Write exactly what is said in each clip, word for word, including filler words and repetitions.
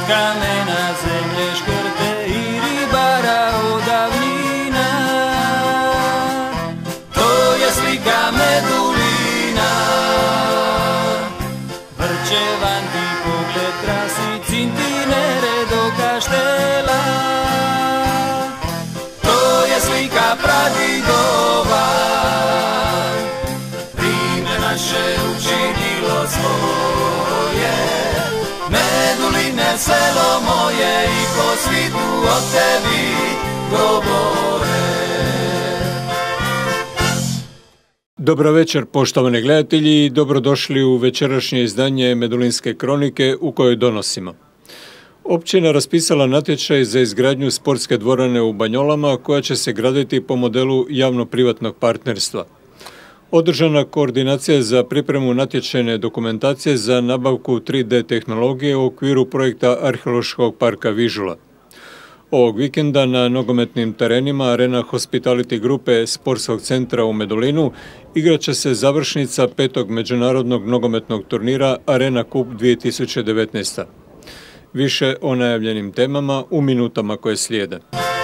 kamena, zemlje, škrte i ribara od davnina. To je slika Medulina, vrće van ti pogled krasi, cintinere do kaštela. To je slika pradidova, vrijeme naše učinilo svoje. Meduline, selo moje, i po svitu o tebi govore. Dobro večer, poštovani gledatelji, i dobrodošli u večerašnje izdanje Medulinske kronike u kojoj donosimo. Općina raspisala natječaj za izgradnju sportske dvorane u Banjolama koja će se graditi po modelu javno-privatnog partnerstva. Održana koordinacija za pripremu natječajne dokumentacije za nabavku tri D tehnologije u okviru projekta Arheološkog parka Vižula. Ovog vikenda na nogometnim terenima Arena Hospitality grupe Sportskog centra u Medulinu igrat će se završnica petog međunarodnog nogometnog turnira Arena Cup dvije tisuće devetnaest. Više o najavljenim temama u minutama koje slijede.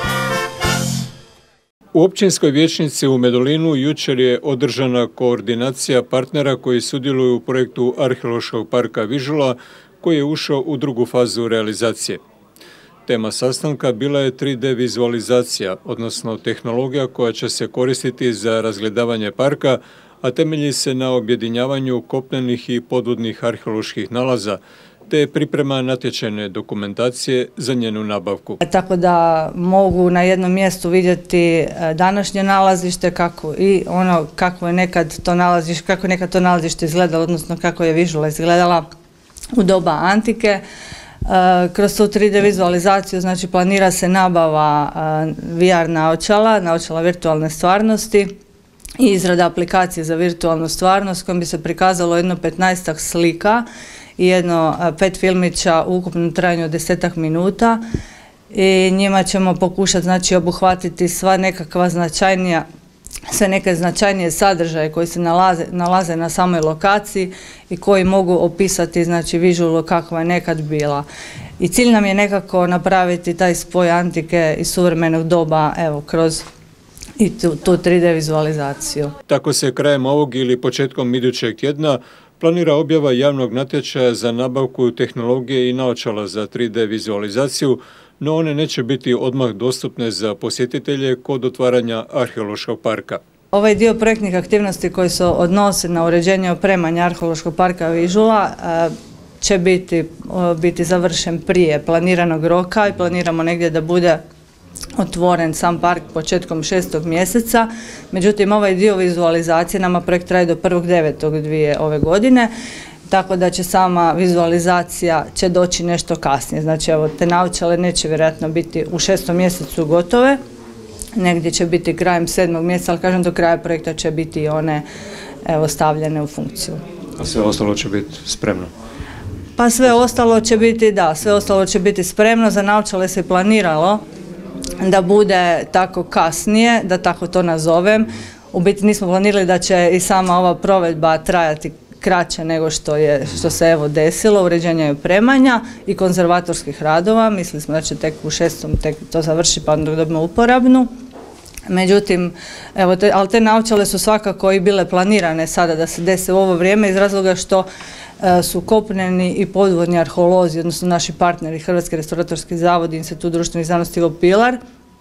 U općinskoj vijećnici u Medulinu jučer je održana koordinacija partnera koji sudjeluju u projektu Arheološkog parka Vižula koji je ušao u drugu fazu realizacije. Tema sastanka bila je tri D vizualizacija, odnosno tehnologija koja će se koristiti za razgledavanje parka, a temelji se na objedinjavanju kopnenih i podvodnih arheoloških nalaza, te priprema natječajne dokumentacije za njenu nabavku. Tako da mogu na jednom mjestu vidjeti današnje nalazište kako i ono kako je nekad to nalazište, kako je nekad to nalazište izgledalo, odnosno kako je Vižula izgledala u doba antike. Kroz tu tri D vizualizaciju znači planira se nabava V R naočala, naočala virtualne stvarnosti i izrada aplikacije za virtualnu stvarnost kojom bi se prikazalo jedno petnaestak slika i jedno pet filmića u ukupnom trajanju od desetak minuta i njima ćemo pokušati znači obuhvatiti sva nekakva značajnija, sve neke značajnije sadržaje koji se nalaze, nalaze na samoj lokaciji i koji mogu opisati znači Vižulu kakva je nekad bila. I cilj nam je nekako napraviti taj spoj antike i suvremenog doba evo kroz i tu, tu tri D vizualizaciju. Tako se krajem ovog ili početkom idućeg tjedna planira objava javnog natječaja za nabavku tehnologije i naočala za tri D vizualizaciju, no one neće biti odmah dostupne za posjetitelje kod otvaranja arheološkog parka. Ovaj dio projektnih aktivnosti koji se odnose na uređenje i opremanje arheološkog parka Vižula će biti, biti završen prije planiranog roka i planiramo negdje da bude otvoren sam park početkom šestog mjeseca. Međutim, ovaj dio vizualizacije nama projekt traje do prvog devetog ove godine, tako da će sama vizualizacija će doći nešto kasnije. Znači, evo, te naočale neće vjerojatno biti u šestom mjesecu gotove, negdje će biti krajem sedmog mjeseca, ali kažem do kraja projekta će biti i one evo, stavljene u funkciju. A sve ostalo će biti spremno? Pa sve ostalo će biti, da, sve ostalo će biti spremno. Za naočale se planiralo da bude tako kasnije, da tako to nazovem. U biti nismo planirali da će i sama ova provedba trajati kraće nego što je, što se evo desilo, uređenja i opremanja i konzervatorskih radova. Mislili smo da će tek u šestom tek to završi pa onda dobimo uporabnu. Međutim, evo, te, ali te naočale su svakako i bile planirane sada da se dese u ovo vrijeme iz razloga što e, su kopneni i podvodni arheolozi, odnosno naši partneri Hrvatski restauratorski zavod i Institut društvenih znanosti Ivo Pilar,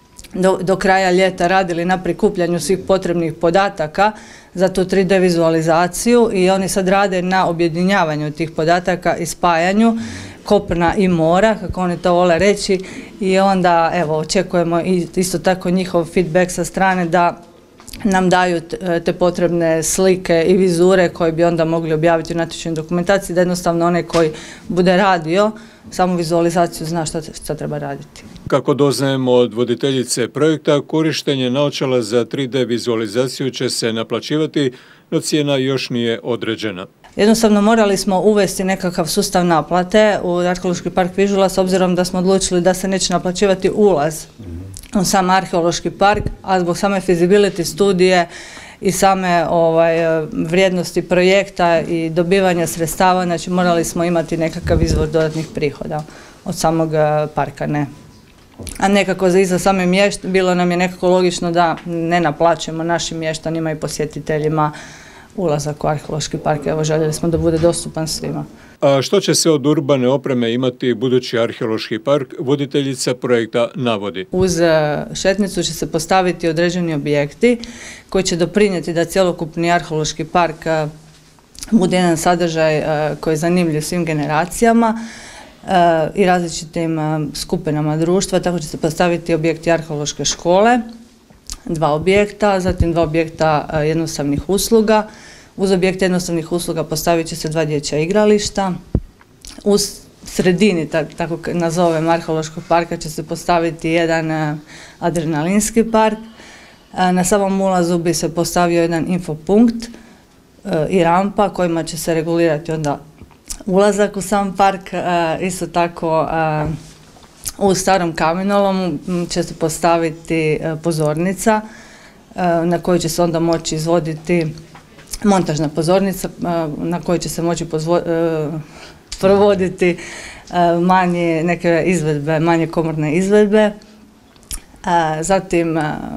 do, do kraja ljeta radili na prikupljanju svih potrebnih podataka za tu tri D vizualizaciju i oni sad rade na objedinjavanju tih podataka i spajanju kopna i mora, kako oni to vole reći, i onda evo očekujemo isto tako njihov feedback sa strane da nam daju te potrebne slike i vizure koje bi onda mogli objaviti u natječajnoj dokumentaciji, da jednostavno onaj koji bude radio samu vizualizaciju zna šta, šta treba raditi. Kako doznajemo od voditeljice projekta, korištenje naočala za tri D vizualizaciju će se naplaćivati, no cijena još nije određena. Jednostavno morali smo uvesti nekakav sustav naplate u Arheološki park Vižula s obzirom da smo odlučili da se neće naplaćivati ulaz u sam arheološki park, a zbog same feasibility studije i same ovaj, vrijednosti projekta i dobivanja sredstava, znači morali smo imati nekakav izvor dodatnih prihoda. od samog parka, ne. A nekako za iza same mještane, bilo nam je nekako logično da ne naplaćujemo našim mještanima i posjetiteljima ulazak u arheološki park. Evo, željeli smo da bude dostupan svima. A što će se od urbane opreme imati budući arheološki park, voditeljica projekta navodi? Uz šetnicu će se postaviti određeni objekti koji će doprinijeti da cjelokupni arheološki park bude jedan sadržaj koji je zanimljiv svim generacijama i različitim skupinama društva. Tako će se postaviti objekti arheološke škole, dva objekta, zatim dva objekta jednostavnih usluga. Uz objekte jednostavnih usluga postavit će se dva dječja igrališta. U sredini, tako nazovem, arheološkog parka će se postaviti jedan adrenalinski park. Na samom ulazu bi se postavio jedan infopunkt i rampa kojima će se regulirati onda ulazak u sam park. Isto tako u starom kamenolomu će se postaviti pozornica na kojoj će se onda moći izvoditi montažna pozornica na kojoj će se moći provoditi manje neke izvedbe, manje komorne izvedbe. Zatim,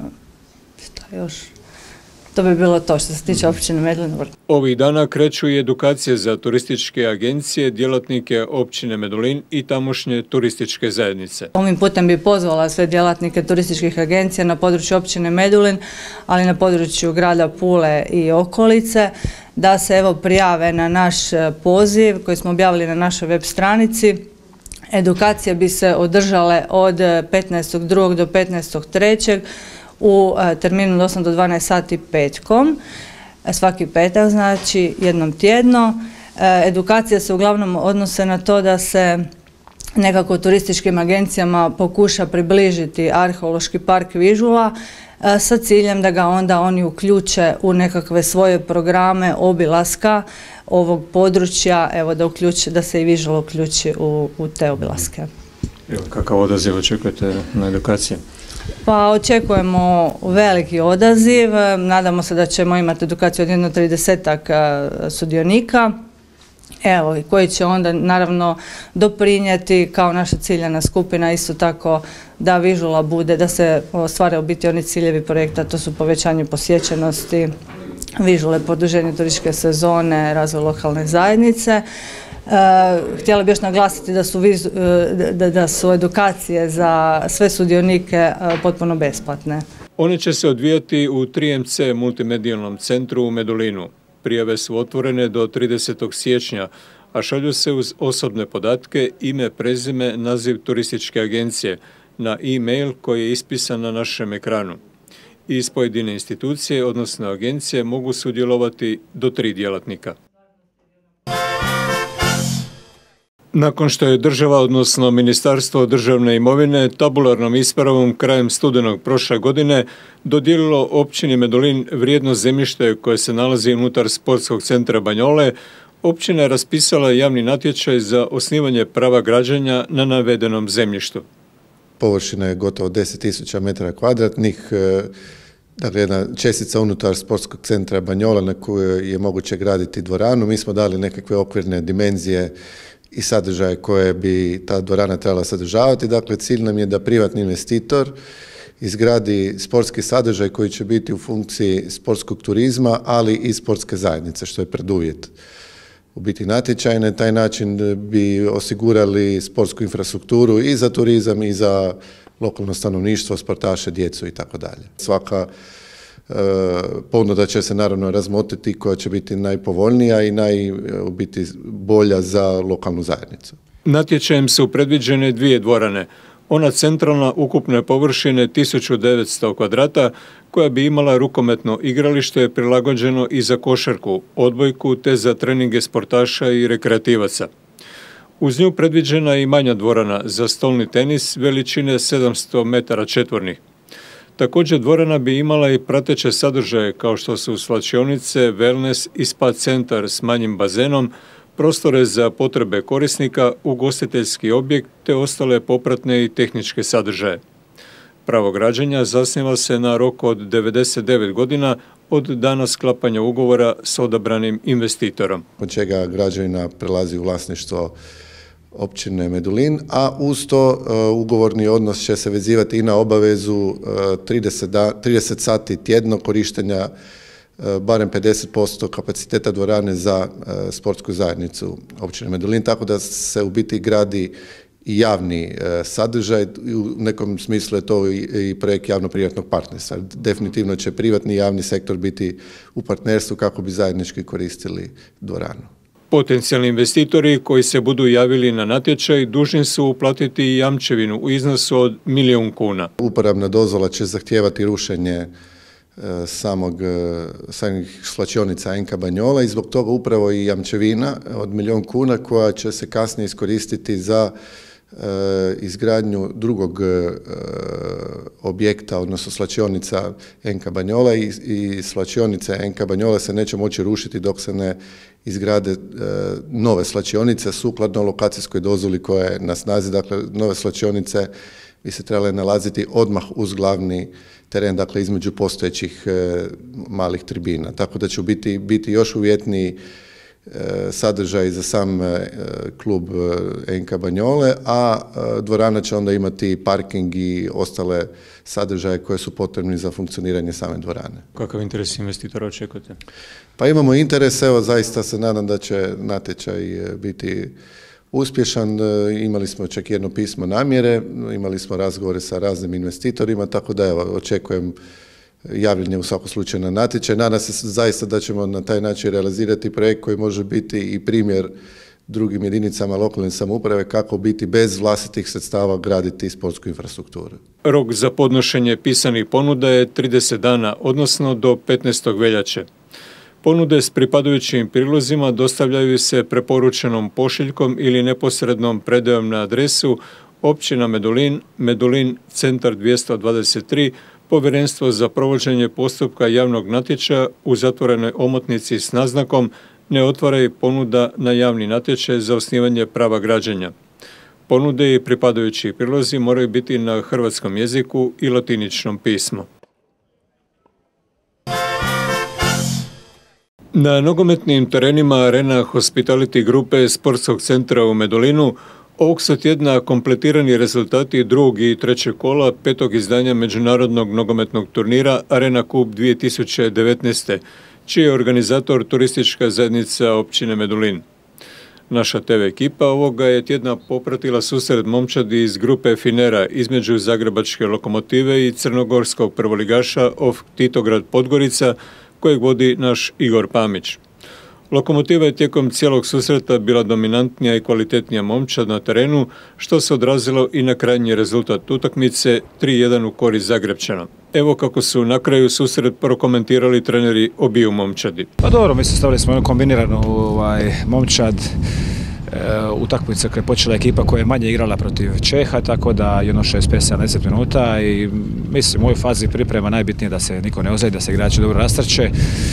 što još? To bi bilo to što se tiče općine Medulin. Ovih dana kreću i edukacije za turističke agencije, djelatnike općine Medulin i tamošnje turističke zajednice. Ovim putem bi pozvala sve djelatnike turističkih agencija na području općine Medulin, ali na području grada Pule i okolice, da se evo prijave na naš poziv koji smo objavili na našoj web stranici. Edukacije bi se održale od petnaestog drugog do petnaestog trećeg u terminu od osam do dvanaest sati petkom, svaki petak, znači jednom tjedno. Edukacije se uglavnom odnose na to da se nekako turističkim agencijama pokuša približiti arheološki park Vižula sa ciljem da ga onda oni uključe u nekakve svoje programe obilaska ovog područja, evo da, uključi, da se i Vižula uključi u, u te obilaske. Evo, kakav odaziv očekujete na edukacije? Pa očekujemo veliki odaziv, nadamo se da ćemo imati edukaciju od jedno tridesetak sudionika, evo, koji će onda naravno doprinijeti kao naša ciljana skupina isto tako da Vižula bude, da se ostvare u biti oni ciljevi projekta, to su povećanje posjećenosti Vižule, produženje turističke sezone, razvoj lokalne zajednice. Htjela bih još naglasiti da su, da, da su edukacije za sve sudionike potpuno besplatne. One će se odvijati u tri M C multimedijalnom centru u Medulinu. Prijave su otvorene do tridesetog siječnja, a šalju se uz osobne podatke, ime, prezime, naziv turističke agencije na e-mail koji je ispisan na našem ekranu. Iz pojedine institucije, odnosno agencije, mogu sudjelovati do tri djelatnika. Nakon što je država, odnosno Ministarstvo državne imovine, tabularnom ispravom krajem studenog prošle godine dodijelilo općini Medulin vrijedno zemljište koje se nalazi unutar sportskog centra Banjole, općina je raspisala javni natječaj za osnivanje prava građenja na navedenom zemljištu. Površina je gotovo deset tisuća metara kvadratnih, dakle jedna čestica unutar sportskog centra Banjola na kojoj je moguće graditi dvoranu. Mi smo dali nekakve okvirne dimenzije i sadržaje koje bi ta dvorana trebala sadržavati. Dakle, cilj nam je da privatni investitor izgradi sportski sadržaj koji će biti u funkciji sportskog turizma, ali i sportske zajednice, što je preduvjet. U biti natječaj na taj način bi osigurali sportsku infrastrukturu i za turizam i za lokalno stanovništvo, sportaše, djecu i tako dalje. Svaka e, ponuda će se naravno razmotriti koja će biti najpovoljnija i naj, u biti bolja za lokalnu zajednicu. Natječajem su predviđene dvije dvorane. Ona centralna ukupne površine tisuću devetsto kvadrata koja bi imala rukometno igralište prilagođeno i za košarku, odbojku te za treninge sportaša i rekreativaca. Uz nju predviđena je i manja dvorana za stolni tenis veličine sedamsto metara četvornih. Također dvorana bi imala i prateće sadržaje kao što su svlačionice, wellness i spa centar s manjim bazenom, prostore za potrebe korisnika, ugostiteljski objekt te ostale popratne i tehničke sadržaje. Pravo građenja zasniva se na rok od devedeset devet godina od dana sklapanja ugovora s odabranim investitorom. Od čega građevina prelazi u vlasništvo općine Medulin, a uz to ugovorni odnos će se vezivati i na obavezu trideset sati tjedno korištenja barem pedeset posto kapaciteta dvorane za sportsku zajednicu općine Medulin, tako da se u biti gradi i javni sadržaj, u nekom smislu je to i projekt javno-privatnog partnerstva. Definitivno će privatni i javni sektor biti u partnerstvu kako bi zajednički koristili dvoranu. Potencijalni investitori koji se budu javili na natječaj dužni su uplatiti jamčevinu u iznosu od milijun kuna. Uporabna dozvola će zahtijevati rušenje samog, samih svlačionica Enka Banjola i zbog toga upravo i jamčevina od milijun kuna koja će se kasnije iskoristiti za izgradnju drugog objekta, odnosno svlačionica Enka Banjola i, i svlačionice Enka Banjola se neće moći rušiti dok se ne izgrade nove svlačionice sukladno lokacijskoj dozvoli koja je na snazi. Dakle, nove svlačionice bi se trebale nalaziti odmah uz glavni teren, dakle između postojećih malih tribina. Tako da će biti, biti još uvjetniji sadržaj za sam klub Enka Banjole, a dvorana će onda imati parking i ostale sadržaje koje su potrebni za funkcioniranje same dvorane. Kakav interes investitora očekujete? Pa imamo interes, evo zaista se nadam da će natječaj biti uspješan. Imali smo čak jedno pismo namjere, imali smo razgovore sa raznim investitorima, tako da evo očekujem javljanje u svakom slučaju na natječaj. Nadam se zaista da ćemo na taj način realizirati projekt koji može biti i primjer drugim jedinicama lokalne samouprave kako biti bez vlastitih sredstava graditi sportsku infrastrukturu. Rok za podnošenje pisanih ponuda je trideset dana, odnosno do petnaestog veljače. Ponude s pripadajućim prilozima dostavljaju se preporučenom pošiljkom ili neposrednom predajom na adresu općina Medulin, Medulin, centar dvjesto dvadeset tri, Povjerenstvo za provođenje postupka javnog natječaja u zatvorenoj omotnici s naznakom ne otvaraj ponuda na javni natječaj za osnivanje prava građenja. Ponude i pripadajući prilozi moraju biti na hrvatskom jeziku i latiničnom pismu. Na nogometnim terenima Arena Hospitality grupe sportskog centra u Medulinu ovog su tjedna kompletirani rezultati drugog i trećeg kola petog izdanja međunarodnog nogometnog turnira Arena Cup dvije tisuće devetnaest. čiji je organizator turistička zajednica općine Medulin. Naša te ve ekipa ovoga je tjedna popratila susret momčadi iz grupe Finera između Zagrebačke Lokomotive i crnogorskog prvoligaša O F K Titograd Podgorica, kojeg vodi naš Igor Pamić. Lokomotiva je tijekom cijelog susreta bila dominantnija i kvalitetnija momčad na terenu, što se odrazilo i na krajnji rezultat utakmice tri jedan u korist Zagrebčana. Evo kako su na kraju susret prokomentirali treneri obiju momčadi. Pa dobro, mi smo stavili smo jednu kombiniranu ovaj, momčad. Utakmica koja je počela ekipa koja je manje igrala protiv Čeha, tako da jedno šezdeset pet sedamdeset minuta i mislim u ovoj fazi priprema najbitnije da se niko ne ozljedi, da se igrači dobro rastrče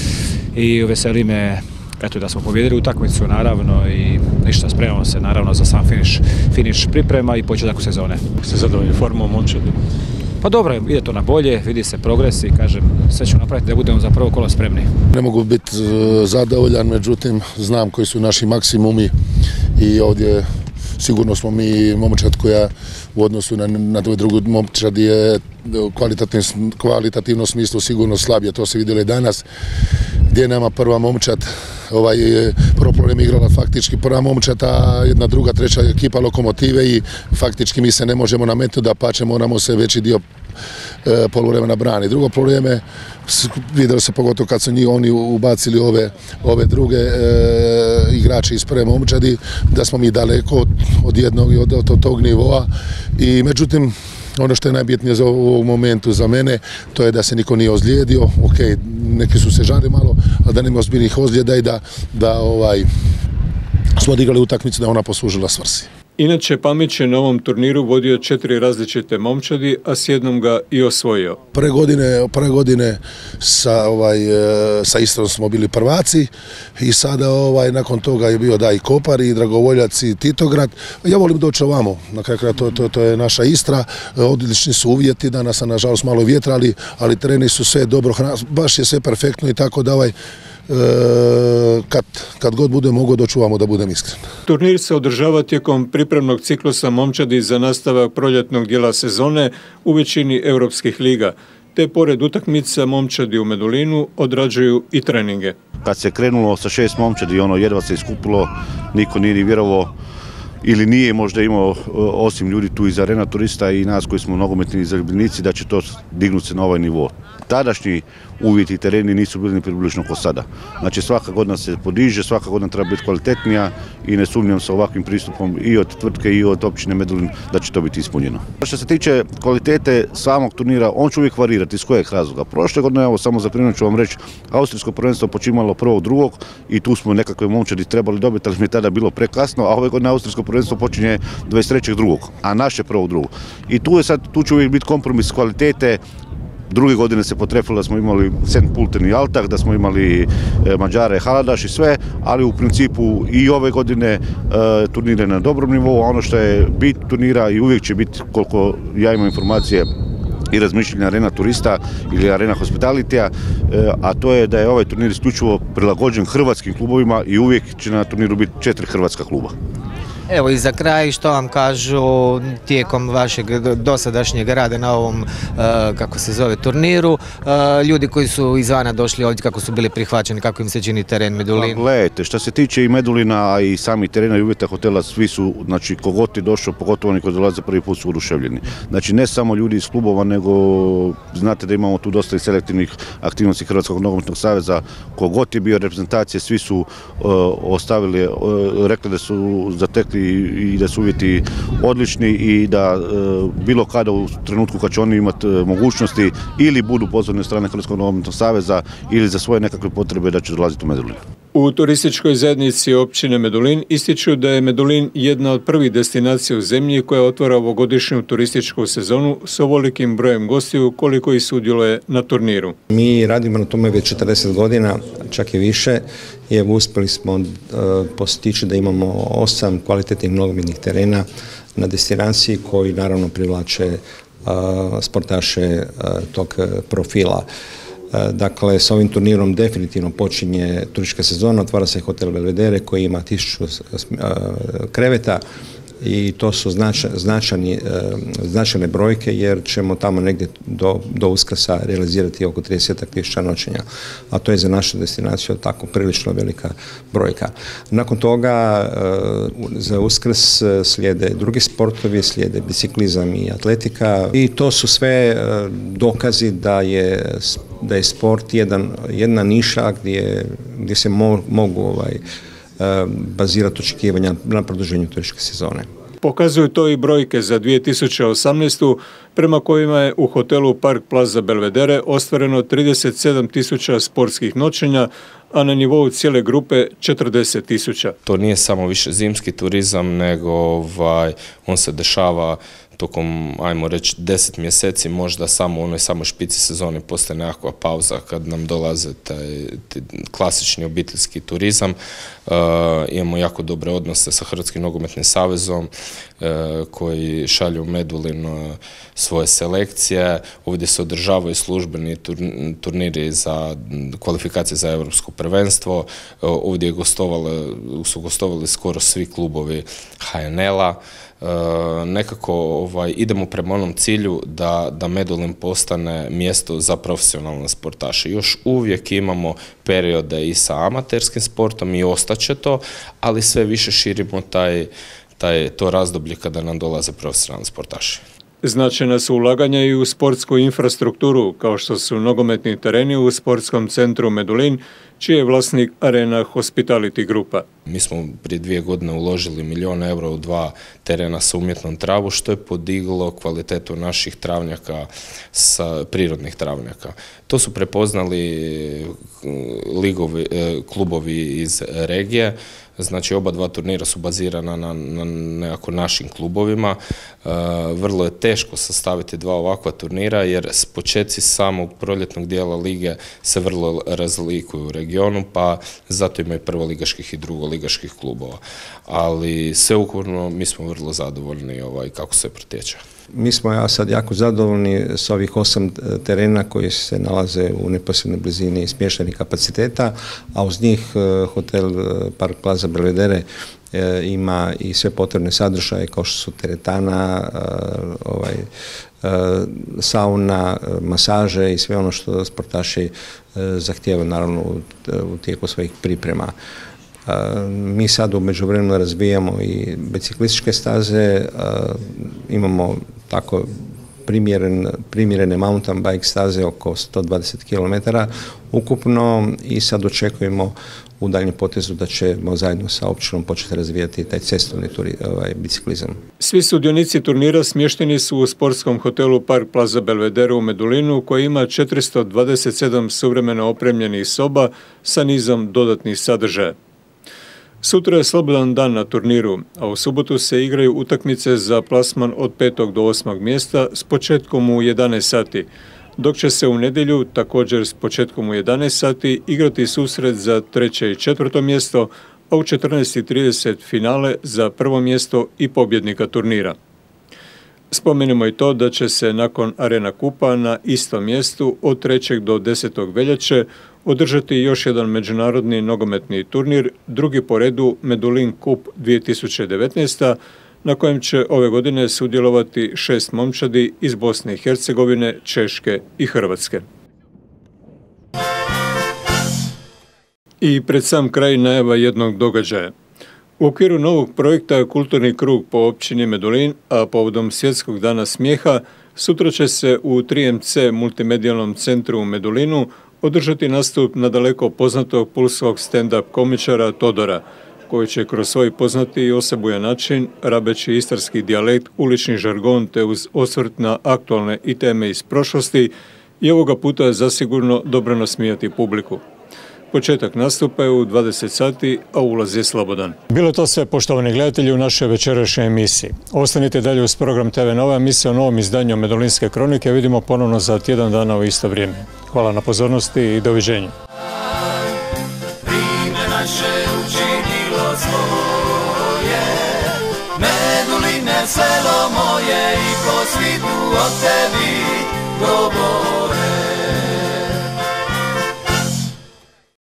i veseli me eto da smo pobjedili utakmicu naravno i ništa, spremamo se naravno za sam finiš, finiš priprema i početak sezone. Ste zadovoljni formom momčadi? Pa dobro, ide to na bolje, vidi se progres i kažem, sve ću napraviti da budemo za prvo kolo spremni. Ne mogu biti zadovoljan, međutim znam koji su naši maksimumi i ovdje sigurno smo mi momčad koja u odnosu na, na drugu momčad je kvalitativno, kvalitativno smislu sigurno slabije, to se vidjelo i danas gdje je nama prva momčad, ovaj, prvo problem igrala faktički prva momčad, a jedna druga, treća ekipa Lokomotive i faktički mi se ne možemo nametnuti da pače, moramo se veći dio e, poluvremena brani. Drugo problem je, vidjelo se pogotovo kad su njih oni ubacili ove, ove druge e, igrače iz prve momčadi, da smo mi daleko od, od jednog i od, od tog nivoa i međutim ono što je najbitnije za ovog momentu za mene, to je da se niko nije ozlijedio, ok, neki su se žali malo, ali da nema ozbiljnih ozljeda i da, da ovaj, smo odigrali utakmicu da ona poslužila svrsi. Inače, Pamić je na ovom turniru vodio četiri različite momčadi, a s jednom ga i osvojio. Prve godine, prve godine sa, ovaj, sa Istrom smo bili prvaci i sada ovaj, nakon toga je bio da i Kopar i Dragovoljac i Titograd. Ja volim doći ovamo, na kraju to, to, to je naša Istra, odlični su uvjeti, danas sam nažalost malo vjetra, ali, ali treni su sve dobro, baš je sve perfektno i tako da ovaj, kad, kad god bude mogo dočuvamo, da budem iskren. Turnir se održava tijekom pripremnog ciklusa momčadi za nastavak proljetnog dijela sezone u većini europskih liga, te pored utakmica momčadi u Medulinu odrađuju i treninge. Kad se krenulo sa šest momčadi, ono jedva se iskupilo, niko nije ni vjerovao ili nije možda imao, osim ljudi tu iz Arena Turista i nas koji smo nogometni zaljubljenici, da će to dignuti se na ovaj nivo. Tadašnji uvjeti i tereni nisu bili ni približno kao sada. Znači svaka godina se podiže, svaka godina treba biti kvalitetnija i ne sumnjam sa ovakvim pristupom i od tvrtke i od općine Medulin da će to biti ispunjeno. Što se tiče kvalitete samog turnira, on će uvijek varirati iz kojeg razloga. Prošle godine, evo samo za primjer ću vam reći, austrijsko prvenstvo počimalo prvog drugog i tu smo nekakve momčadi trebali dobiti, ali mi je tada bilo prekasno, a ove godine austrijsko prvenstvo počinje dvadeset trećeg drugog, a naše prvog drugog. I tu je sad, tu će uvijek biti kompromis kvalitete. Druge godine se potrefilo da smo imali Sent Pulten i Altah, da smo imali Mađare, Haladaš i sve, ali u principu i ove godine e, turnir je na dobrom nivou, a ono što je bit turnira i uvijek će biti, koliko ja imam informacije, i razmišljanja Arena Turista ili Arena Hospitalitija, a to je da je ovaj turnir isključivo prilagođen hrvatskim klubovima i uvijek će na turniru biti četiri hrvatska kluba. Evo i za kraj, što vam kažu tijekom vašeg dosadašnjeg rada na ovom, kako se zove, turniru, ljudi koji su izvana došli ovdje, kako su bili prihvaćeni, kako im se čini teren Medulin? Pa, gledajte, što se tiče i Medulina, a i sami terena i uvjeta hotela, svi su, znači kogod je došao, pogotovo oni koji dolaze prvi put, su oduševljeni. Znači ne samo ljudi iz klubova, nego znate da imamo tu dosta i selektivnih aktivnosti Hrvatskog nogometnog saveza, kogod je bio reprezentacije, svi su uh, ostavili, uh, rekli da su zatekli i da su uvjeti odlični i da e, bilo kada u trenutku kad će oni imati e, mogućnosti ili budu pozvani od strane Hrvatskog nogometnog saveza ili za svoje nekakve potrebe da će dolaziti u Medulin. U turističkoj zajednici općine Medulin ističu da je Medulin jedna od prvih destinacija u zemlji koja otvara ovogodišnju turističku sezonu s ovolikim brojem gostiju koliko i sudjeluje na turniru. Mi radimo na tome već četrdeset godina, čak i više, i uspjeli smo uh, postići da imamo osam kvalitetnih nogometnih terena na destinaciji koji naravno privlače uh, sportaše uh, tog profila. Dakle, s ovim turnirom definitivno počinje turistička sezona, otvara se hotel Belvedere koji ima tisuću kreveta i to su značajne, značajne brojke jer ćemo tamo negdje do, do Uskrsa realizirati oko trideset tisuća noćenja, a to je za našu destinaciju tako prilično velika brojka. Nakon toga za Uskrs slijede drugi sportovi, slijede biciklizam i atletika i to su sve dokazi da je, da je sport jedan, jedna niša gdje, gdje se mo, mogu ovaj, bazirati očekivanja na produženju turističke sezone. Pokazuju to i brojke za dvije tisuće osamnaestu prema kojima je u hotelu Park Plaza Belvedere ostvareno trideset sedam tisuća sportskih noćenja, a na nivou cijele grupe četrdeset tisuća. To nije samo više zimski turizam, nego ovaj, on se dešava tokom, ajmo reći, deset mjeseci, možda samo u onoj samoj špici sezoni postoje nekakva pauza kad nam dolaze taj, taj klasični obiteljski turizam. Uh, imamo jako dobre odnose sa Hrvatskim nogometnim savezom uh, koji šalju u Medulin uh, svoje selekcije. Ovdje se održavaju službeni turniri za kvalifikacije za europsko prvenstvo. Uh, ovdje je gostovali, su gostovali skoro svi klubovi H N L-a. Uh, nekako ovaj, idemo prema onom cilju da, da Medulin postane mjesto za profesionalne sportaše. Još uvijek imamo periode i sa amaterskim sportom i ostaće to, ali sve više širimo taj, taj, to razdoblje kada nam dolaze profesionalni sportaši. Značajna su ulaganja i u sportsku infrastrukturu, kao što su nogometni tereni u sportskom centru Medulin, čiji je vlasnik Arena Hospitality grupa. Mi smo prije dvije godine uložili milijun eura u dva terena sa umjetnom travu, što je podiglo kvalitetu naših travnjaka, sa prirodnih travnjaka. To su prepoznali ligovi, klubovi iz regije. Znači, oba dva turnira su bazirana na, na nekako našim klubovima. E, vrlo je teško sastaviti dva ovakva turnira jer s početci samog proljetnog dijela lige se vrlo razlikuju u regionu, pa zato ima i prvoligaških i drugoligaških klubova. Ali sveukupno mi smo vrlo zadovoljni ovaj, kako se protječe. Mi smo ja sad jako zadovoljni s ovih osam terena koji se nalaze u neposrednoj blizini smještajnih kapaciteta, a uz njih hotel Park Plaza Belvedere ima i sve potrebne sadržaje kao što su teretana, ovaj, sauna, masaže i sve ono što sportaši zahtijevaju naravno u tijeku svojih priprema. Mi sad u međuvremenu razvijamo i biciklističke staze, imamo tako primjeren, primjerene mountain bike staze oko sto dvadeset kilometara ukupno i sad očekujemo u daljnjem potezu da ćemo zajedno sa općinom početi razvijati taj cestovni turi, ovaj, biciklizam. Svi sudionici turnira smješteni su u sportskom hotelu Park Plaza Belvedere u Medulinu koji ima četiristo dvadeset sedam suvremeno opremljenih soba sa nizom dodatnih sadržaja. Sutra je slobodan dan na turniru, a u subotu se igraju utakmice za plasman od petog do osmog mjesta s početkom u jedanaest sati, dok će se u nedjelju također s početkom u jedanaest sati igrati susret za treće i četvrto mjesto, a u četrnaest i trideset finale za prvo mjesto i pobjednika turnira. Spomenimo i to da će se nakon Arena Kupa na istom mjestu od trećeg do desetog veljače održati još jedan međunarodni nogometni turnir, drugi po redu Medulin Cup dvije tisuće devetnaest. na kojem će ove godine sudjelovati šest momčadi iz Bosne i Hercegovine, Češke i Hrvatske. I pred sam kraj najava jednog događaja. U okviru novog projekta Kulturni krug po općini Medulin, a povodom Svjetskog dana smijeha, sutra će se u tri em ce multimedijalnom centru u Medulinu održati nastup nadaleko poznatog pulskog stand-up komičara Todora, koji će kroz svoj poznati i osebujan način, rabeći istarski dijalekt, ulični žargon te uz osvrt na aktualne i teme iz prošlosti, i ovoga puta zasigurno dobro nasmijati publiku. Početak nastupa je u dvadeset sati, a ulaz je slobodan. Bilo to sve, poštovani gledatelji, u našoj večerašnjoj emisiji. Ostanite dalje uz program te ve Nova, emisija o novom izdanju Medulinske kronike. Vidimo ponovno za tjedan dana u isto vrijeme. Hvala na pozornosti i doviđenja. Vrijeme naše učinilo svoje, Meduline, selo moje, i po svitu od tebi govori.